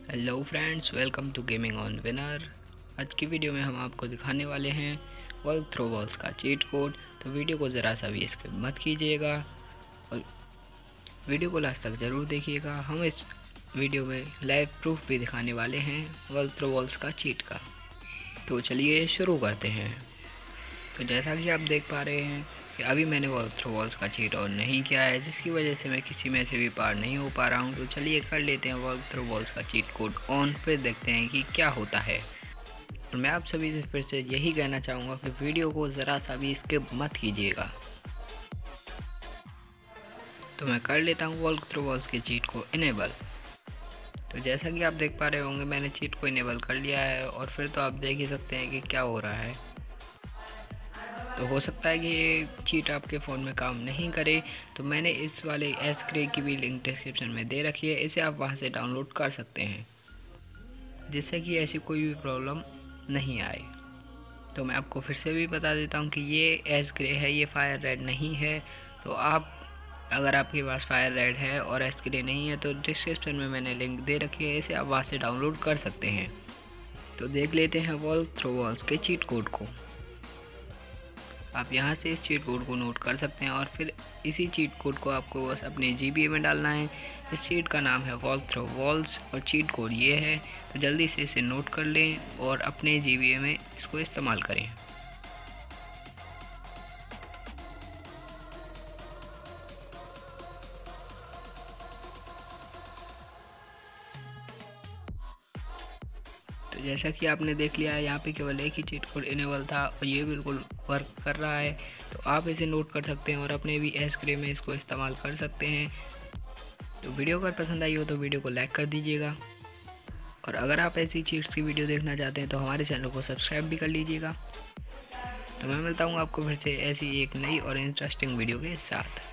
Hello friends, welcome to gaming on winner. आज की video में हम आपको दिखाने वाले हैं वर्ल्ड थ्रो बॉल्स का चीट कोड। तो वीडियो को ज़रा सा भी स्किप मत कीजिएगा और वीडियो को लास्ट तक ज़रूर देखिएगा। हम इस वीडियो में लाइव प्रूफ भी दिखाने वाले हैं वर्ल्ड थ्रो बॉल्स का चीट का। तो चलिए शुरू करते हैं। तो जैसा कि आप देख पा रहे हैं कि अभी मैंने वर्ल्ड थ्रो बॉल्स का चीट ऑन नहीं किया है, जिसकी वजह से मैं किसी में से भी पार नहीं हो पा रहा हूं। तो चलिए कर लेते हैं वर्ल्ड थ्रो बॉल्स का चीट कोड ऑन, फिर देखते हैं कि क्या होता है। और मैं आप सभी से फिर से यही कहना चाहूँगा कि वीडियो को ज़रा सा भी स्किप मत कीजिएगा। तो मैं कर लेता हूँ वर्ल्ड थ्रो बॉल्स के चीट को इनेबल। तो जैसा कि आप देख पा रहे होंगे मैंने चीट को इनेबल कर लिया है और फिर तो आप देख ही सकते हैं कि क्या हो रहा है। तो हो सकता है कि ये चीट आपके फ़ोन में काम नहीं करे, तो मैंने इस वाले एस ग्रे की भी लिंक डिस्क्रिप्शन में दे रखी है, इसे आप वहां से डाउनलोड कर सकते हैं जिससे कि ऐसी कोई भी प्रॉब्लम नहीं आए। तो मैं आपको फिर से भी बता देता हूं कि ये एस ग्रे है, ये फायर रेड नहीं है। तो आप अगर आपके पास फायर रेड है और एस ग्रे नहीं है तो डिस्क्रिप्शन में मैंने लिंक दे रखी है, इसे आप वहाँ से डाउनलोड कर सकते हैं। तो देख लेते हैं वर्ल्ड थ्रो बॉल्स के चीट कोड को। आप यहाँ से इस चीट कोड को नोट कर सकते हैं और फिर इसी चीट कोड को आपको बस अपने GBA में डालना है। इस चीट का नाम है वर्ल्ड थ्रो बॉल्स और चीट कोड ये है। तो जल्दी से इसे नोट कर लें और अपने GBA में इसको इस्तेमाल करें। तो जैसा कि आपने देख लिया है, यहाँ पे केवल एक ही चीट कोड इनेबल था और ये बिल्कुल वर्क कर रहा है। तो आप इसे नोट कर सकते हैं और अपने भी एस ग्रे में इसको इस्तेमाल कर सकते हैं। तो वीडियो अगर पसंद आई हो तो वीडियो को लाइक कर दीजिएगा और अगर आप ऐसी चीट्स की वीडियो देखना चाहते हैं तो हमारे चैनल को सब्सक्राइब भी कर लीजिएगा। तो मैं मिलता हूँ आपको फिर से ऐसी एक नई और इंटरेस्टिंग वीडियो के साथ।